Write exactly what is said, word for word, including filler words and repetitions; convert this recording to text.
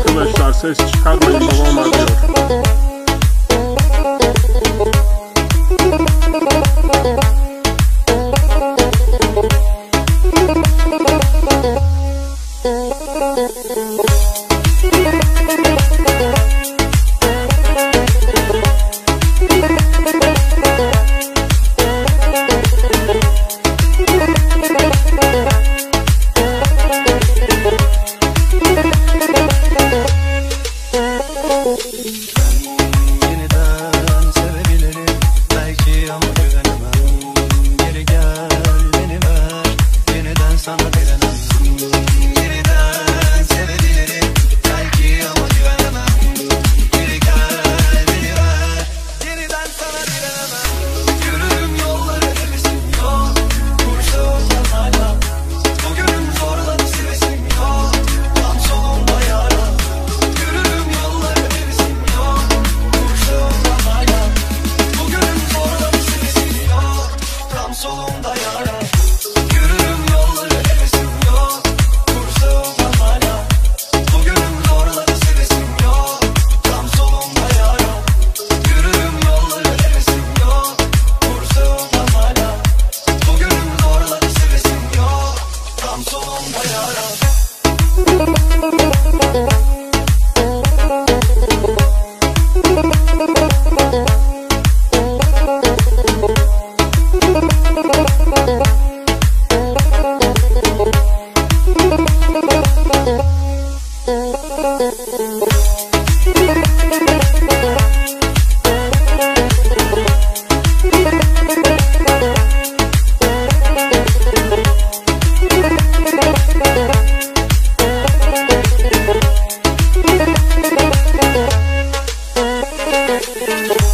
Arkadaşlar ses çıkarmayın, babam arıyor. Yeniden sevebilirim belki ama güvenemem. Geri gel beni ver, yeniden sana direnemem. Yeniden sevebilirim belki ama güvenemem. Geri gel beni ver, yeniden sana direnemem. Yürürüm yolları hevesim yok, kurşa olmaz hala. Bugün zorladı sevesim yok, tam solumda yara. Yürürüm yolları hevesim yok, kurşa olmaz hala. Bugün zorladı sevesim yok, tam solumda yara. Yürürüm yolları hevesim yok, kurşa olmaz hala. Bugün zorladı sevesim yok, tam solumda yara. Yürürüm yolları hevesim yok, kurşa olmaz hala. Bugün zorladı sevesim yok, tam solumda yara. We'll be right back.